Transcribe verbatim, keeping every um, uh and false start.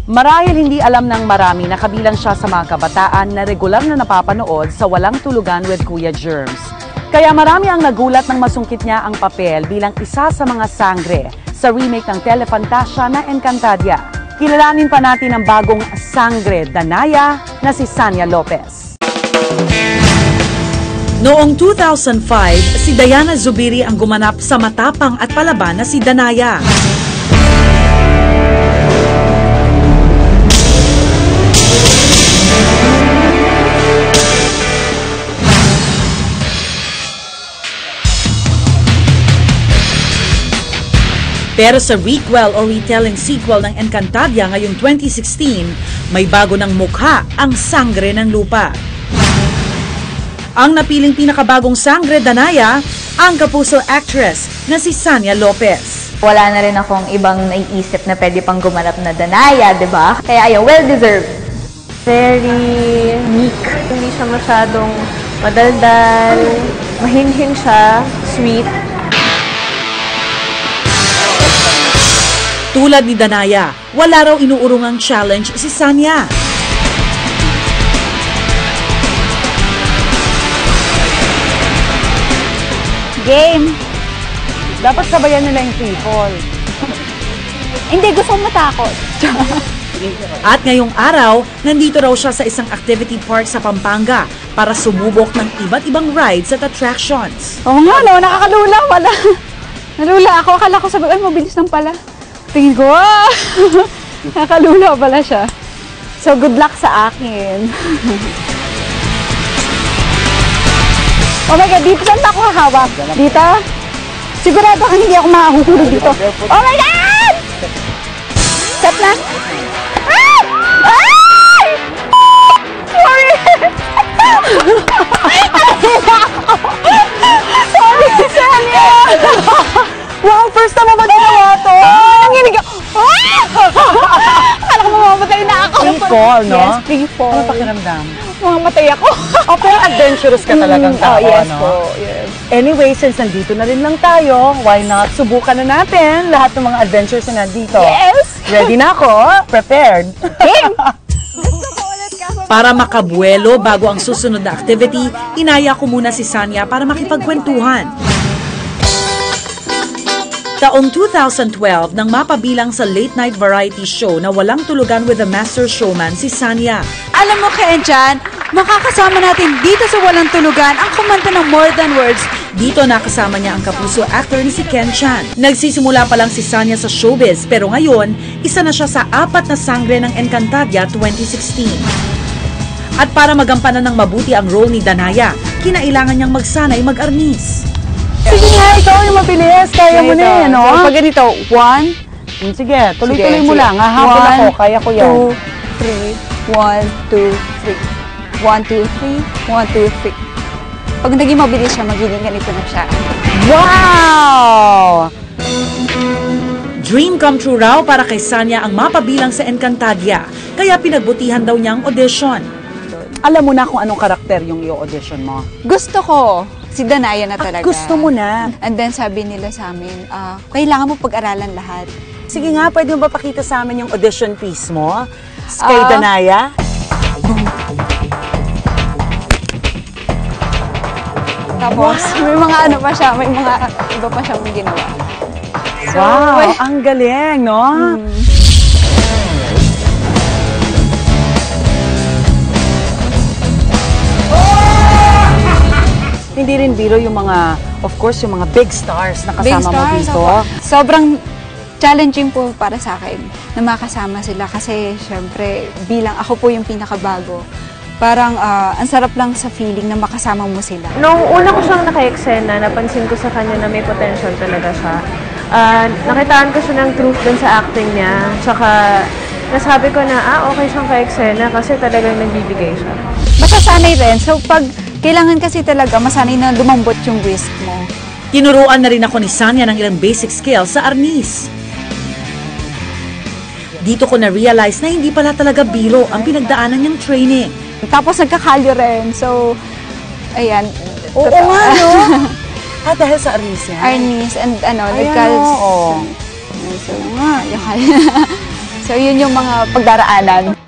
Marahil hindi alam ng marami na kabilang siya sa mga kabataan na regular na napapanood sa Walang Tulugan with Kuya Germs. Kaya marami ang nagulat nang masungkit niya ang papel bilang isa sa mga sangre sa remake ng Telefantasia na Encantadia. Kilalanin pa natin ang bagong sangre Danaya na si Sania Lopez. Noong two thousand five, si Diana Zubiri ang gumanap sa matapang at palaban na si Danaya. Pero sa requel o retelling sequel ng Encantadia ngayong twenty sixteen, may bago ng mukha ang Sangre ng Lupa. Ang napiling pinakabagong Sangre Danaya, ang kapuso actress na si Sania Lopez. Wala na rin akong ibang naiisip na pwede pang gumanap na Danaya, di ba? Kaya ayaw, well-deserved. Very meek. Hindi siya masyadong madaldal. Mahinhin siya, sweet. Tulad ni Danaya, wala raw inuurungang challenge si Sania. Game! Dapat sabayan nila yung free fall. Hindi, gusto kong matakot. At ngayong araw, nandito raw siya sa isang activity park sa Pampanga para sumubok ng iba't ibang rides at attractions. Oo nga, no, nakakalula, wala. Nalula ako, akala ko sabi, ay, mabilis lang pala. Tingin ko, ah! Nakalula pala siya. So, good luck sa akin. Oh my God, dito saan ako hahawak? Dito? Sigurado ka hindi ako makahuhulog dito. Oh my God! Stop na. Ah! Ay! Sorry! Sorry, Sania! Wow, first time mo ba ginawa to? Nanginig ako. Akala ko mamamatay na ako. Free fall, no? Yes, free fall. Ano pakiramdam? Mamamatay ako. O, pero adventurous ka talagang tao, oh, yes no? po, yes. Anyway, since nandito na rin lang tayo, why not subukan na natin lahat ng mga adventures na nandito? Yes! Ready na ako? Prepared? Game! Para makabuelo bago ang susunod na activity, inaya ko muna si Sania para makipagkwentuhan. Taong two thousand twelve nang mapabilang sa late-night variety show na Walang Tulugan with the Master Showman si Sania. Alam mo, Ken-chan, makakasama natin dito sa Walang Tulugan ang kumanta ng More Than Words. Dito nakasama niya ang kapuso actor ni si Ken Chan. Nagsisimula pa lang si Sania sa showbiz pero ngayon, isa na siya sa apat na sangre ng Encantadia twenty sixteen. At para magampanan ng mabuti ang role ni Danaya, kinailangan niyang magsanay mag-arnis. Sige nga, ikaw yung mabilis. Kaya mo na eh, no? So, pag ganito, one, Hmm, Sige, tuloy-tuloy Sige, mo sige. lang. Hahabol One, ako, kaya ko yan. two, three, one, two, three. One, two, three, one, two, three. Pag naging mabilis siya, magiging ganito na siya. Wow! Dream come true raw para kay Sania ang mapabilang sa Encantadia, kaya pinagbutihan daw niya ang audition. Alam mo na kung anong karakter yung i-audition mo. Gusto ko, si Danaya na talaga. At gusto mo na. And then sabi nila sa amin, ah, kailangan mo pag-aralan lahat. Sige nga, pwede mo ba pakita sa amin yung audition piece mo? Kay Ah. Danaya? Tapos, may mga ano pa siya, may mga iba pa siyang ginawa. So, Wow, eh, ang galing, no? Hindi rin biro yung mga, of course, yung mga big stars na big kasama mo stars dito. ako. Sobrang challenging po para sa akin na makasama sila kasi syempre bilang ako po yung pinakabago. Parang ah, ang sarap lang sa feeling na makasama mo sila. Nung una ko siyang naka-eksena, napansin ko sa kanya na may potential talaga siya. Ah, nakitaan ko siya ng truth dun sa acting niya. Tsaka nasabi ko na, ah, okay siyang ka-eksena kasi talagang nagbibigay siya. Masasanay rin. So pag kailangan kasi talaga masanay na lumambot yung wrist mo. Tinuruan na rin ako ni Sania ng ilang basic skills sa arnis. Dito ko na-realize na hindi pala talaga biro ang pinagdaanan niyang training. Tapos nagkakalyo rin. So, ayan. Oo Totoo. nga, no? Ah, dahil sa arnis yan? Arnis and ano, Ayan, nagkal... oo. So nga, yung So, yun yung mga pagdaraanan.